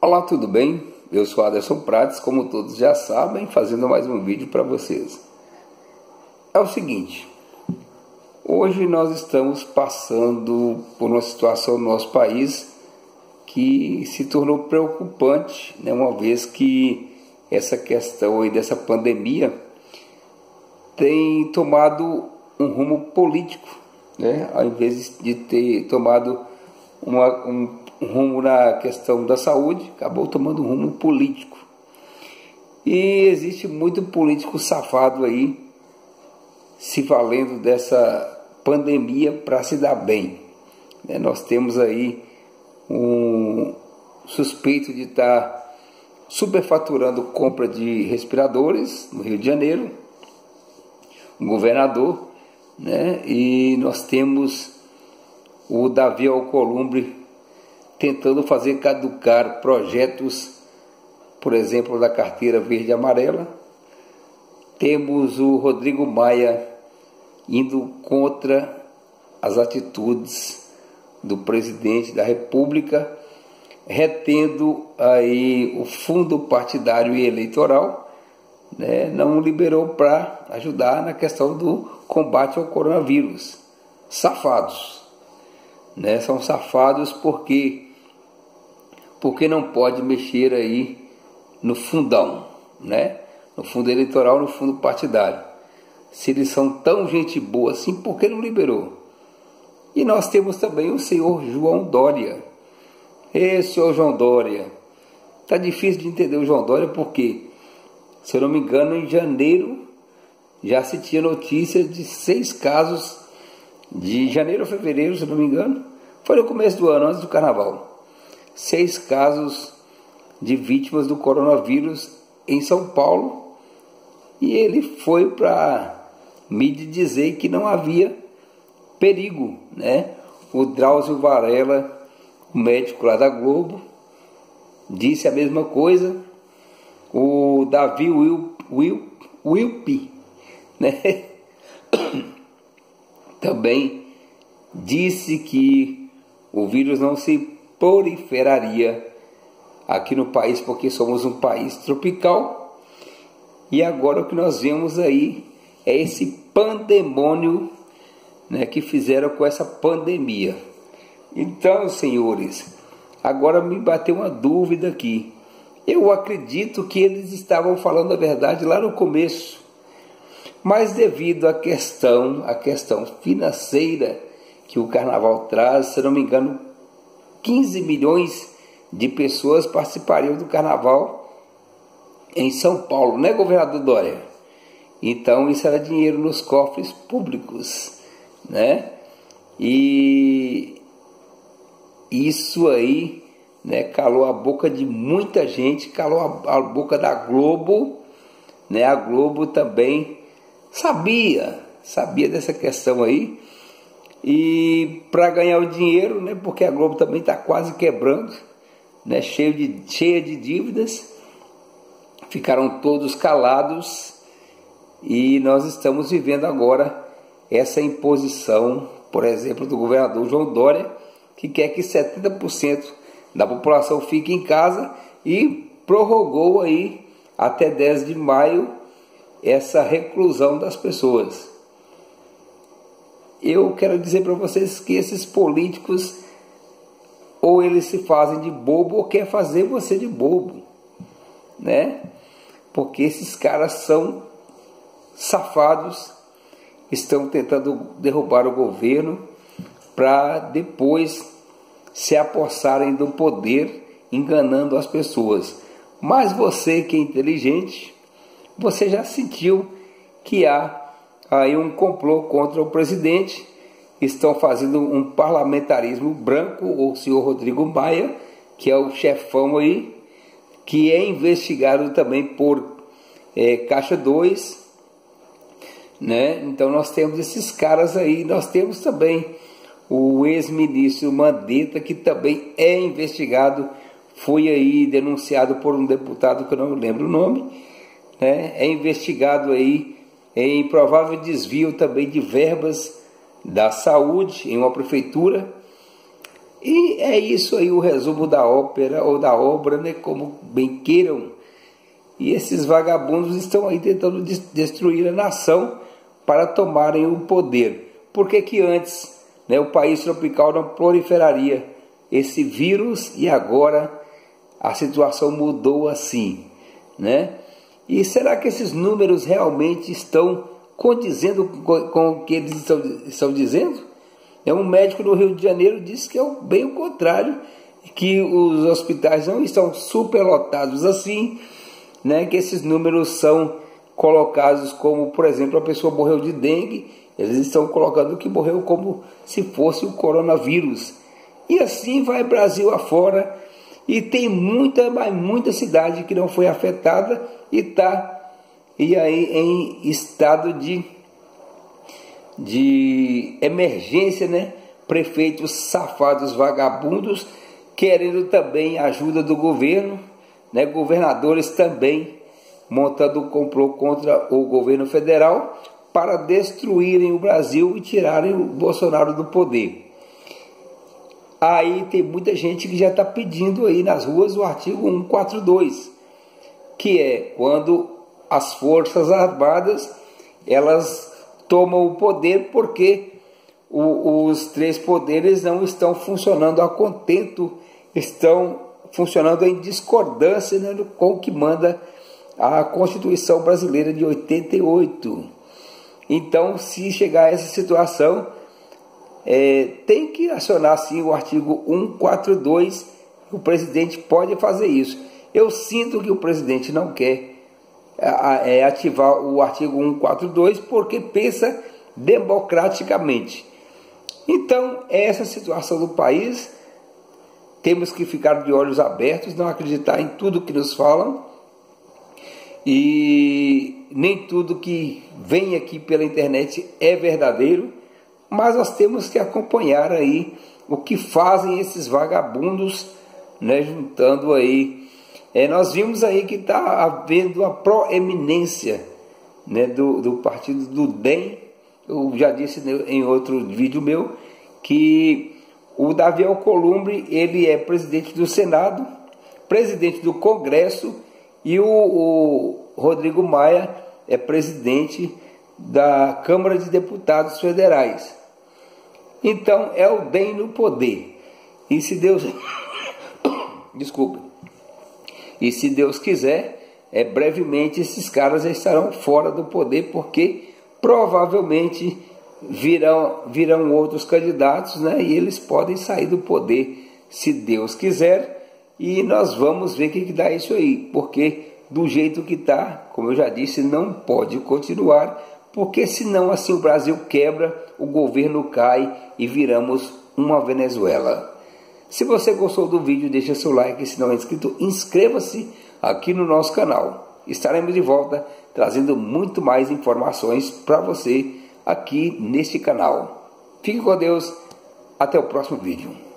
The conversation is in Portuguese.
Olá, tudo bem? Eu sou Aderson Prates, como todos já sabem, fazendo mais um vídeo para vocês. É o seguinte, hoje nós estamos passando por uma situação no nosso país que se tornou preocupante, né, uma vez que essa questão aí dessa pandemia tem tomado um rumo político, né, ao invés de ter tomado um rumo na questão da saúde, acabou tomando um rumo político. E existe muito político safado aí se valendo dessa pandemia para se dar bem. Nós temos aí um suspeito de estar superfaturando compra de respiradores no Rio de Janeiro, um governador, né? E nós temos o Davi Alcolumbre tentando fazer caducar projetos, por exemplo, da carteira verde e amarela. Temos o Rodrigo Maia indo contra as atitudes do presidente da República, retendo aí o fundo partidário e eleitoral, né? Não liberou para ajudar na questão do combate ao coronavírus. Safados, né? São safados porque não pode mexer aí no fundão, né? No fundo eleitoral, no fundo partidário. Se eles são tão gente boa assim, por que não liberou? E nós temos também o senhor João Dória. Senhor João Dória, tá difícil de entender o João Dória porque, se eu não me engano, em janeiro já se tinha notícia de 6 casos, de janeiro a fevereiro, se eu não me engano, foi no começo do ano, antes do carnaval. 6 casos de vítimas do coronavírus em São Paulo, e ele foi para mídia dizer que não havia perigo, né? O Drauzio Varela, o médico lá da Globo, disse a mesma coisa. O Davi Wilpe, né? Também disse que o vírus não se proliferaria aqui no país, porque somos um país tropical. E agora o que nós vemos aí é esse pandemônio, né, que fizeram com essa pandemia. Então, senhores, agora me bateu uma dúvida aqui. Eu acredito que eles estavam falando a verdade lá no começo, mas devido à questão financeira que o carnaval traz, se não me engano, 15 milhões de pessoas participariam do carnaval em São Paulo, né, governador Dória? Então isso era dinheiro nos cofres públicos, né? E isso aí, né, calou a boca de muita gente, calou a boca da Globo, né? A Globo também sabia dessa questão aí, e para ganhar o dinheiro, né, porque a Globo também está quase quebrando, né, cheia de dívidas, ficaram todos calados, e nós estamos vivendo agora essa imposição, por exemplo, do governador João Dória, que quer que 70% da população fique em casa, e prorrogou aí até 10 de maio essa reclusão das pessoas. Eu quero dizer para vocês que esses políticos, ou eles se fazem de bobo, ou quer fazer você de bobo, né? Porque esses caras são safados, estão tentando derrubar o governo para depois se apossarem do poder, enganando as pessoas. Mas você que é inteligente, você já sentiu que há aí um complô contra o presidente. Estão fazendo um parlamentarismo branco, o senhor Rodrigo Maia, que é o chefão aí, que é investigado também por Caixa 2, né? Então nós temos esses caras aí. Nós temos também o ex-ministro Mandetta, que também é investigado, foi aí denunciado por um deputado que eu não lembro o nome, né? É investigado aí em provável desvio também de verbas da saúde em uma prefeitura. E é isso aí o resumo da ópera ou da obra, né, como bem queiram. E esses vagabundos estão aí tentando destruir a nação para tomarem o poder. Por que antes, né, o país tropical não proliferaria esse vírus e agora a situação mudou assim, né? E será que esses números realmente estão condizendo com o que eles estão dizendo? Um médico no Rio de Janeiro disse que é bem o contrário, que os hospitais não estão superlotados assim, né? Que esses números são colocados como, por exemplo, a pessoa morreu de dengue, eles estão colocando que morreu como se fosse o coronavírus. E assim vai Brasil afora, e tem muita cidade que não foi afetada e está aí em estado de emergência, né? Prefeitos safados vagabundos querendo também ajuda do governo, né? Governadores também montando um complô contra o governo federal para destruírem o Brasil e tirarem o Bolsonaro do poder. Aí tem muita gente que já está pedindo aí nas ruas o artigo 142, que é quando as Forças Armadas elas tomam o poder porque os três poderes não estão funcionando a contento, estão funcionando em discordância, né, com o que manda a Constituição Brasileira de 88. Então, se chegar a essa situação, tem que acionar sim o artigo 142, o presidente pode fazer isso. Eu sinto que o presidente não quer ativar o artigo 142 porque pensa democraticamente. Então, essa situação do país, temos que ficar de olhos abertos, não acreditar em tudo que nos falam, e nem tudo que vem aqui pela internet é verdadeiro, mas nós temos que acompanhar aí o que fazem esses vagabundos, né, juntando aí. Nós vimos aí que está havendo a proeminência, né, do partido do DEM. Eu já disse em outro vídeo meu que o Davi Alcolumbre, ele é presidente do Senado, presidente do Congresso, e o Rodrigo Maia é presidente da Câmara de Deputados Federais. Então é o DEM no poder. E se Deus desculpe. E se Deus quiser, brevemente esses caras já estarão fora do poder, porque provavelmente virão outros candidatos, né? E eles podem sair do poder se Deus quiser. E nós vamos ver o que dá isso aí, porque do jeito que está, como eu já disse, não pode continuar, porque senão assim o Brasil quebra, o governo cai e viramos uma Venezuela. Se você gostou do vídeo, deixa seu like, se não é inscrito, inscreva-se aqui no nosso canal. Estaremos de volta trazendo muito mais informações para você aqui neste canal. Fique com Deus, até o próximo vídeo.